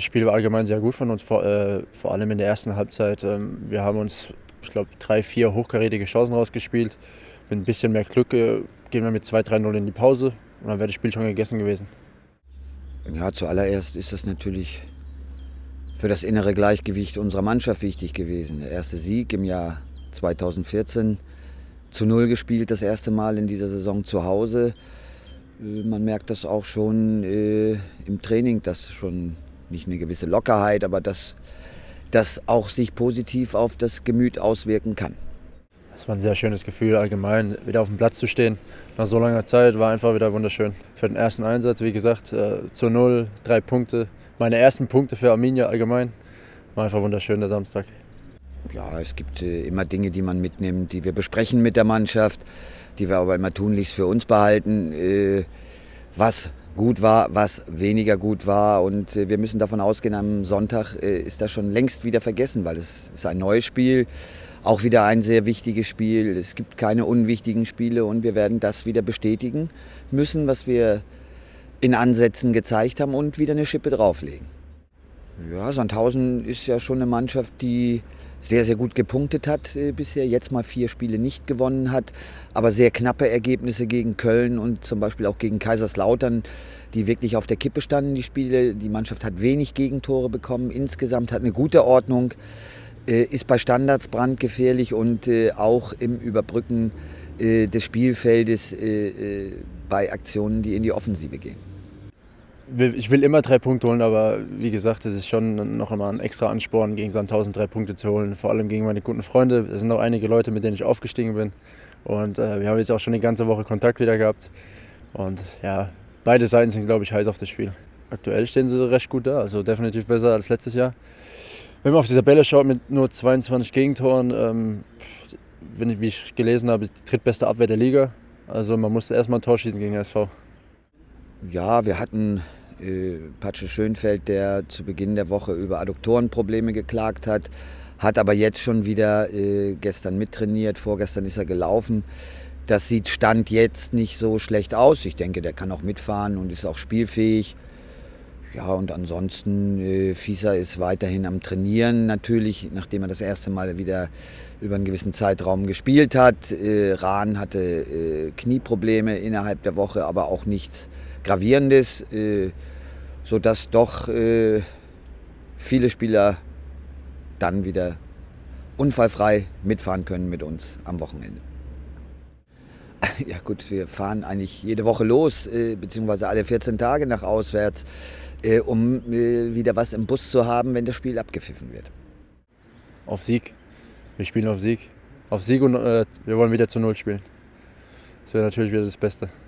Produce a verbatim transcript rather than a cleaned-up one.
Das Spiel war allgemein sehr gut von uns, vor, äh, vor allem in der ersten Halbzeit. Ähm, wir haben uns, ich glaube, drei, vier hochkarätige Chancen rausgespielt. Mit ein bisschen mehr Glück äh, gehen wir mit zwei drei null in die Pause und dann wäre das Spiel schon gegessen gewesen. Ja, zuallererst ist das natürlich für das innere Gleichgewicht unserer Mannschaft wichtig gewesen. Der erste Sieg im Jahr zweitausendvierzehn, zu Null gespielt, das erste Mal in dieser Saison zu Hause. Äh, Man merkt das auch schon äh, im Training, dass schon nicht eine gewisse Lockerheit, aber dass das auch sich positiv auf das Gemüt auswirken kann. Es war ein sehr schönes Gefühl allgemein, wieder auf dem Platz zu stehen. Nach so langer Zeit war einfach wieder wunderschön. Für den ersten Einsatz, wie gesagt, äh, zu Null, drei Punkte. Meine ersten Punkte für Arminia allgemein. War einfach wunderschön der Samstag. Ja, es gibt äh, immer Dinge, die man mitnimmt, die wir besprechen mit der Mannschaft, die wir aber immer tunlichst für uns behalten, äh, was gut war, was weniger gut war. Und äh, wir müssen davon ausgehen, am Sonntag äh, ist das schon längst wieder vergessen, weil es ist ein neues Spiel, auch wieder ein sehr wichtiges Spiel. Es gibt keine unwichtigen Spiele und wir werden das wieder bestätigen müssen, was wir in Ansätzen gezeigt haben und wieder eine Schippe drauflegen. Ja, Sandhausen ist ja schon eine Mannschaft, die sehr, sehr gut gepunktet hat äh, bisher, jetzt mal vier Spiele nicht gewonnen hat, aber sehr knappe Ergebnisse gegen Köln und zum Beispiel auch gegen Kaiserslautern, die wirklich auf der Kippe standen, die Spiele. Die Mannschaft hat wenig Gegentore bekommen, insgesamt hat eine gute Ordnung, äh, ist bei Standards brandgefährlich und äh, auch im Überbrücken äh, des Spielfeldes äh, äh, bei Aktionen, die in die Offensive gehen. Ich will immer drei Punkte holen, aber wie gesagt, es ist schon noch einmal ein extra Ansporn, gegen Sandhausen drei Punkte zu holen. Vor allem gegen meine guten Freunde. Es sind noch einige Leute, mit denen ich aufgestiegen bin. Und äh, wir haben jetzt auch schon die ganze Woche Kontakt wieder gehabt. Und ja, beide Seiten sind, glaube ich, heiß auf das Spiel. Aktuell stehen sie recht gut da, also definitiv besser als letztes Jahr. Wenn man auf die Tabelle schaut mit nur zweiundzwanzig Gegentoren, ähm, wenn ich, wie ich gelesen habe, ist die drittbeste Abwehr der Liga. Also man musste erstmal ein Tor schießen gegen den S V. Ja, wir hatten äh, Patsche Schönfeld, der zu Beginn der Woche über Adduktorenprobleme geklagt hat, hat aber jetzt schon wieder äh, gestern mittrainiert, vorgestern ist er gelaufen. Das sieht Stand jetzt nicht so schlecht aus. Ich denke, der kann auch mitfahren und ist auch spielfähig. Ja, und ansonsten, äh, Fieser ist weiterhin am Trainieren natürlich, nachdem er das erste Mal wieder über einen gewissen Zeitraum gespielt hat. Äh, Rahn hatte äh, Knieprobleme innerhalb der Woche, aber auch nichts Gravierendes, äh, sodass doch äh, viele Spieler dann wieder unfallfrei mitfahren können mit uns am Wochenende. Ja gut, wir fahren eigentlich jede Woche los, äh, beziehungsweise alle vierzehn Tage nach auswärts, äh, um äh, wieder was im Bus zu haben, wenn das Spiel abgepfiffen wird. Auf Sieg. Wir spielen auf Sieg. Auf Sieg und äh, wir wollen wieder zu Null spielen. Das wäre natürlich wieder das Beste.